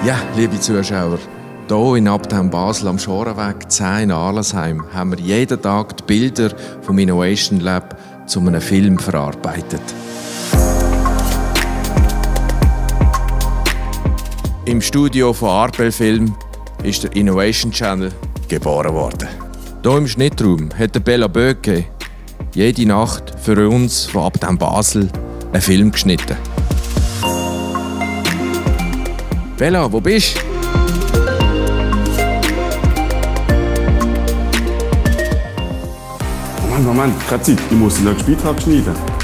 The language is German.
Ja, liebe Zuschauer, hier in Uptown Basel am Schorenweg 10 in Arlesheim haben wir jeden Tag die Bilder vom Innovation Lab zu einem Film verarbeitet. Im Studio von Arbel Film ist der Innovation Channel geboren worden. Hier im Schnittraum hat der Bella Böke jede Nacht für uns von Uptown Basel einen Film geschnitten. Bella, wo bist du? Moment, keine Zeit. Ich muss den Beitrag schneiden.